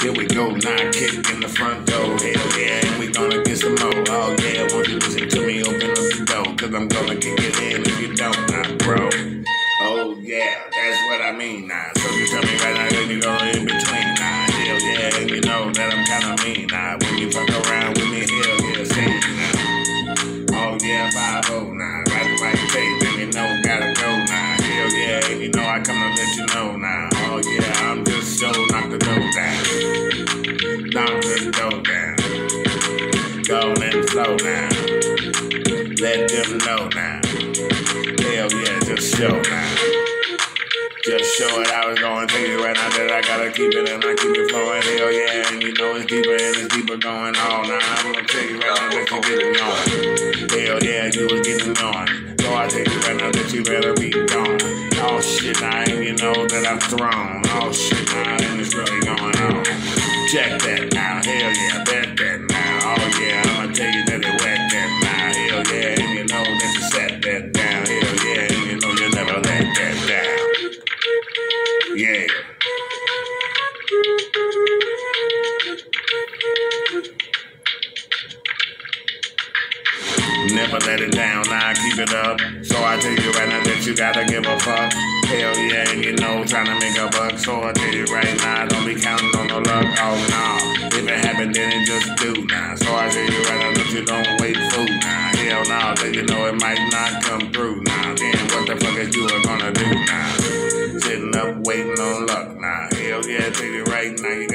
Here we go, now kick in the front door. Hell yeah, and we gonna get some more. Oh yeah, won't you listen to me, open up the door, cause I'm gonna kick it in if you don't now, bro. Oh yeah, that's what I mean now. So you tell me right now that you go in between now. Hell yeah, and you know that I'm kinda mean now. When you fuck around with me, hell yeah, say it now. Oh yeah, 5-0 now. Right the right tape, and you know gotta go now. Hell yeah, and you know I come to let you know now. Oh yeah, I'm just so knock the door down. Knock the door down. Go and flow now. Let them know now. Hell yeah, just show now. Just show it how it's going. Tell you right now that I gotta keep it and I keep it flowing. Hell yeah, and you know it's deeper and it's deeper going on. Now I'm gonna tell you right now that you getting on. Hell yeah, you was getting on. So I tell you right now that you better be gone. Oh shit, now and you know that I'm thrown. Oh shit, now and it's really going on. Check that now, hell yeah, bet that now. Oh yeah, I'ma tell you that it wet that now. Hell yeah, and you know that you set that down. Hell yeah, and you know you never let that down. Yeah. Never let it down, now I keep it up. So I tell you right now that you gotta give a fuck. Hell yeah, and you know, trying to make a buck. So I tell you right now, don't be counting on no luck. Oh no, if it happened, then it just do now. So I tell you right now that you don't wait food now. Hell no, then you know it might not come through now. Then what the fuck is you gonna do now? Sitting up waiting on luck now. Hell yeah, tell you right now, you